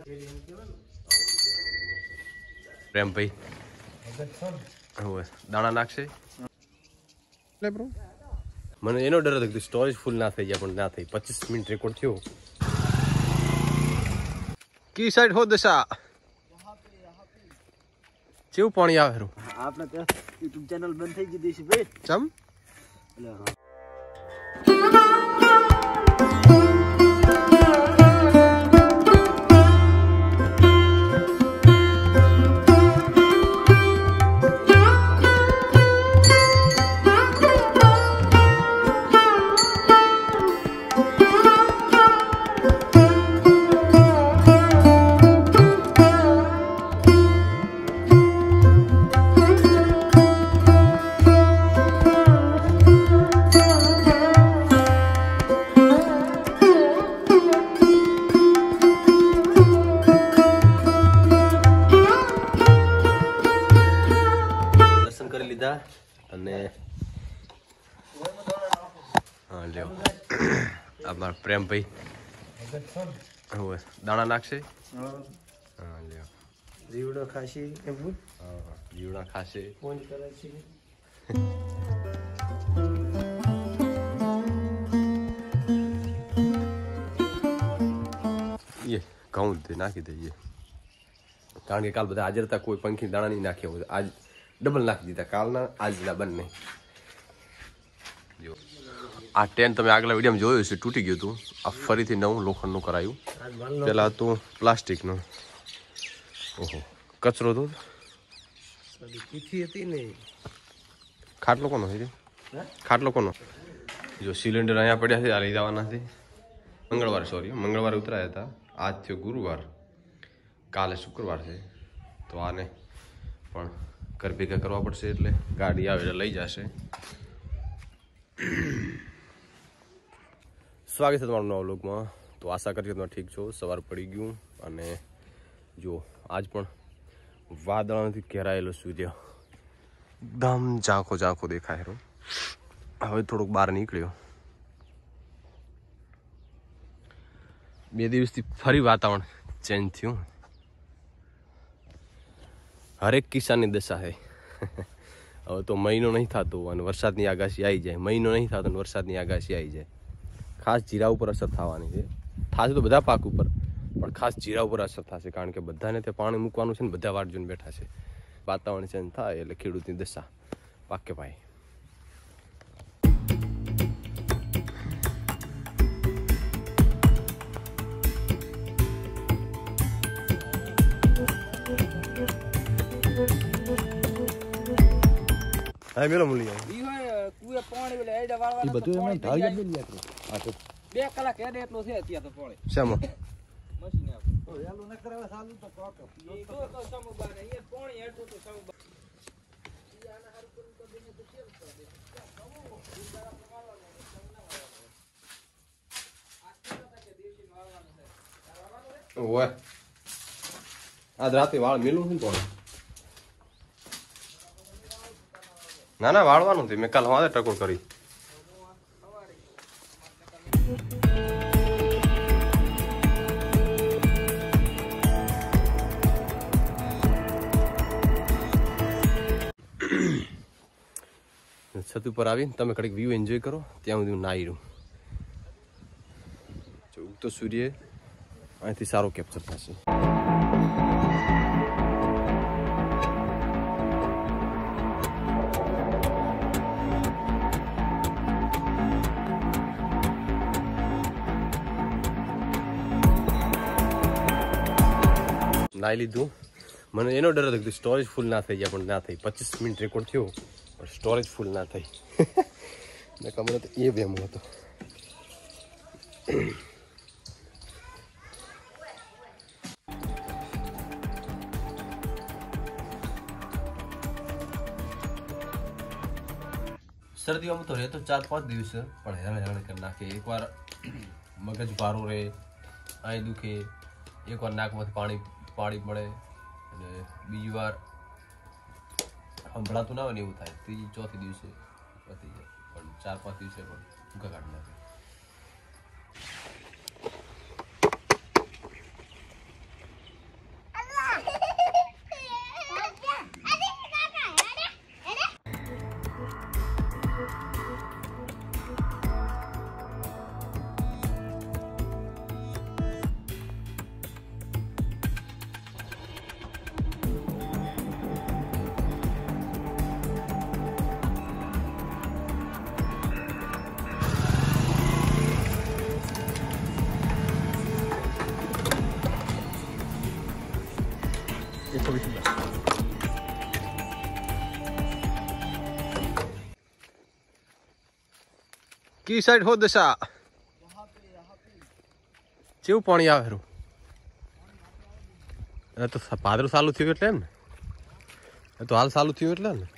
પ્રેમ ભાઈ દાણા નાખશે મને એનો ડર હતો કે સ્ટોરેજ ફૂલ ના થઈ જાય પણ ના થઈ 25 મિનિટ રેકોર્ડ થયો કી સાઈડ હો દશા કેવું પાણી આવે આપણે તો YouTube ચેનલ બંધ થઈ ગઈ દેશી ભાઈ ચમ અને હા લ્યો અમાર પ્રેમ ભાઈ દાણા નાખશે હા લ્યો જીવડો ખાસી એમ હા જીવડા ખાશે ફોન કરે છે ये ઘઉં દે નાખી દઈએ કારણ કે કાલ બધા હાજર હતા કોઈ પંખી દાણા નહીં નાખ્યા હોય આજ ડબલ નાખી દીધા કાલના આજના બંને જો આ ટેન્ટ તમે આગલા વિડીયોમાં જોયું છે તૂટી ગયું હતું આ ફરીથી નવું લોખંડનું કરાયું પેલા હતું પ્લાસ્ટિકનું ઓહો કચરો તો પીઠી હતી ને ખાટલો કોનો છે ખાટલો કોનો જો સિલિન્ડર અહીંયા પડ્યા છે આ લઈ જવાના છે મંગળવારે ઉતરાયા હતા આજ થયો ગુરુવાર કાલે શુક્રવાર છે તો આને પણ ઘર ભેગા કરવા પડશે એટલે ગાડી આવે એટલે લઈ જશે સ્વાગત છે તમારું નવા વ્લોગમાં તો આશા કરીએ તમે ઠીક છો સવાર પડી ગયું અને જો આજ પણ વાદળોથી ઘેરાયેલો સૂર્ય એકદમ ઝાંખો દેખાય રહ્યો હવે થોડુંક બહાર નીકળ્યો 2 દિવસથી ફરી વાતાવરણ ચેન્જ થયું હરેક કિસ્સાની દશા છે હવે તો મહિનો નહીં થતો અને વરસાદની આગાહી આવી જાય મહિનો નહીં થતો અને વરસાદની આગાહી આવી જાય ખાસ જીરા ઉપર અસર થવાની છે થશે તો બધા પાક ઉપર પણ ખાસ જીરા ઉપર અસર થશે કારણ કે બધાને તે પાણી મૂકવાનું છે ને બધા વાટ જોઈને બેઠા છે વાતાવરણ ચેન્જ થાય એટલે ખેડૂતની દશા પાકે ભાઈ હા મેલો મૂલી ઈ હોય કુએ પાણી એટલે એડા વાળવાનું ઈ બધું એમ ઢાળી જ નહીં આ તો 2 કલાક હેડે એટલો છે અત્યારે તો પાણી શામાં મશીન આપણે તો યાલું ન કરાવે સાલું તો પાક ઈ તો સમુબાર એ પાણી હેડતો તો સમુબાર ઈ આના હારું કરી તો દેને તો કેમ કરે ઓય આજ રાતે વાળ મેલું છે ને ના વાળવાનું છે મેં કાલ હવારે ટકોર કરી છત ઉપર આવીને તમે કડીક વ્યૂ એન્જોય કરો ત્યાં સુધી હું નાહી રહું ઉગતો સૂર્ય અહીંથી સારો કેપ્ચર થશે નાહી લીધું મને એનો ડર હતો કે સ્ટોરેજ ફૂલ ના થઈ જાય પણ ના થઈ 25 મિનિટ રેકોર્ડ થયો પણ સ્ટોરેજ ફૂલ ના થઈ મેં કમરો તો એ બેમ હતો શરદીઓમાં તો રહે તો 4-5 દિવસ પણ હેરાન કરી નાખે એકવાર મગજ ભારો રહે અહીં દુખે એકવાર નાકમાંથી પાણી પડે અને બીજી વાર સંભળાતું ના હોય ને એવું થાય ત્રીજી ચોથી દિવસે પતી જાય પણ 4-5 દિવસે પણ ભૂકા કાઢી નાખે देखो भी की साइड हो दशा केवं पाणी आवे रू तो पादरू चालू थयुं એટલે ને તો હાલ ચાલુ થયું એટલે ને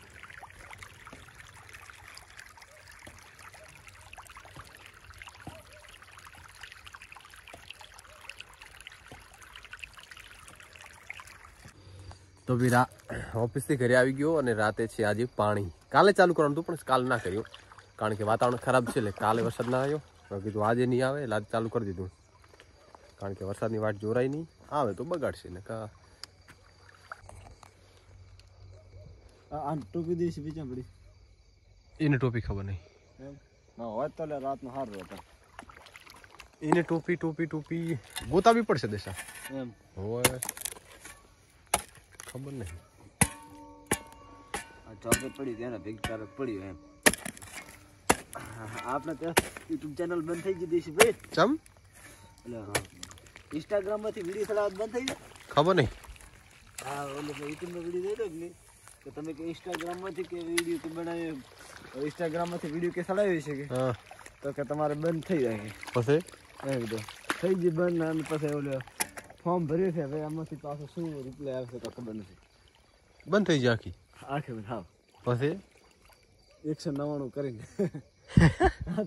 તો બી ઓફિસથી ઘરે આવી ગયો અને રાતે છે આજે પાણી કાલે ચાલુ કરવાનું હતું પણ કાલ ના કર્યું કારણ કે વાતાવરણ ખરાબ છે એટલે કાલે વરસાદ ના આવ્યો તો કીધું આજે નહીં આવે એટલે આજે ચાલુ કરી દીધું કારણ કે વરસાદની વાટ જોરાય નહીં આવે તો બગાડશે ને કા આ ટોપી દેશ બીજા પડી એને ટોપી ખબર નહીં એમ ના હોય તો લે રાતનો હારો હતો એને ટોપી ટોપી ટોપી ગોતાવી પડશે દેશા એમ હોય ખબર નહીં આ ટોપી પડી તેના ભેગ તારે પડી એમ આપણે તો YouTube ચેનલ બંધ થઈ ગઈ દેશી ભાઈ ચમ એટલે હા Instagram માંથી વિડિયો ચલાવત બંધ થઈ ગયો ખબર નહીં હા ઓલે YouTube નો વિડિયો જોયો કે નહીં કે તમે કે Instagram માંથી કે વિડિયો કે બનાવ્યો Instagram માંથી વિડિયો કે ચલાવ્યો છે કે હા તો કે તમારે બંધ થઈ જાય પછી એમ તો થઈ ગઈ બંધ અને પછી ઓલે ફોર્મ ભર્યું છે હવે આમાંથી પાછો શું રિપ્લાય આવશે તો ખબર નથી બંધ થઈ જાય આખી આખે બંધ હા પછી 199 કરીને હા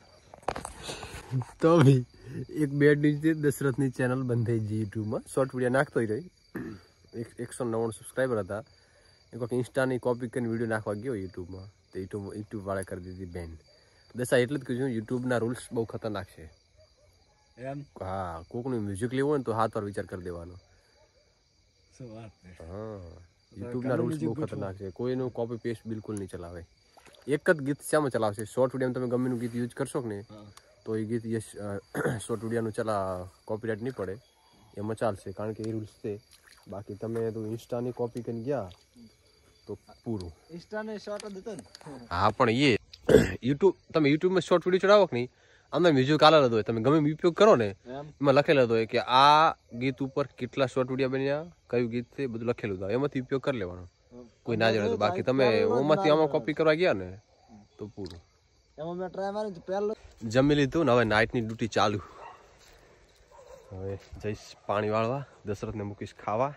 તો ભી એક બેડ ન્યૂઝ દશરથની ચેનલ બંધ થઈ ગઈ યુટ્યુબમાં શોર્ટ વિડીયો નાખતો રહી 199 સબસ્ક્રાઈબર હતા એક વખત ઇન્સ્ટાની કોપી કરીને વિડીયો નાખવા ગયો યુટ્યુબમાં તો યુટ્યુબ વાળા કરી દીધી બેન દશા એટલે જ કહ્યું યુટ્યુબના રૂલ્સ બહુ ખતરનાક છે એમ હા કોકનું મ્યુઝિક લેવું હોય ને તો હાથ વાર વિચાર કરી દેવાનો શું વાત છે હા યુટ્યુબના રૂલ્સ બહુ ખતરનાક છે કોઈનું કોપી પેસ્ટ બિલકુલ નહીં ચલાવે એક જ ગીત શામાં ચલાવશે શોર્ટ વિડીયોમાં તમે ગમેનું ગીત યુઝ કરશો કે નહીં તો એ ગીત શોર્ટ વિડીયોનું કોપીરાઇટ નહીં પડે એમાં ચાલશે કારણ કે એ રૂલ્સ છે બાકી તમે તો ઇન્સ્ટાની કોપી કરીને ગયા તો પૂરું ઇન્સ્ટાને શોર્ટ જ હતો ને હા પણ એ તમે યુટ્યુબમાં શોર્ટ વિડીયો ચડાવો કે નહીં અંદર મ્યુઝિક આલેલો હોય તમે ગમે ઉપયોગ કરો ને એમાં લખેલો હોય કે આ ગીત ઉપર કેટલા શોર્ટ વિડીયો બન્યા કયું ગીત છે બધું લખેલું હોય એમાંથી ઉપયોગ કરી લેવાનો કોઈ ના જાણે તો બાકી તમે ઓમાંથી આમાં કોપી કરવા ગયા ને તો પૂરું એમાં મેં ટ્રાય મારી તો પહેલો જમી લીધું ને હવે નાઇટની ડ્યુટી ચાલુ હવે જઈશ પાણી વાળવા દશરથને મૂકીશ ખાવા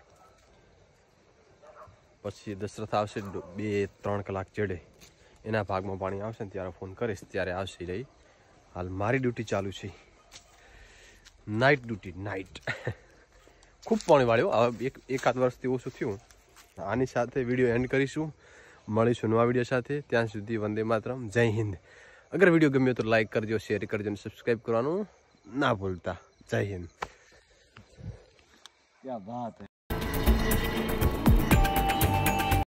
પછી દશરથ આવશે 2-3 કલાક ચડે એના ભાગમાં પાણી આવશે ને ત્યારે ફોન કરીશ ત્યારે આવશે રહી હાલ મારી ડ્યુટી ચાલુ છે નાઇટ ડ્યુટી નાઇટ ખૂબ પાણી વાળ્યો હવે એકાદ વર્ષથી ઓછું થયું આની સાથે વિડીયો એન્ડ કરીશું મળીશું નવા વિડીયો સાથે ત્યાં સુધી વંદે માતરમ જય હિન્દ અગર વિડીયો ગમ્યો તો લાઈક કરજો શેર કરજો અને સબસ્ક્રાઈબ કરવાનું ના ભૂલતા જય હિન્દ क्या बात है।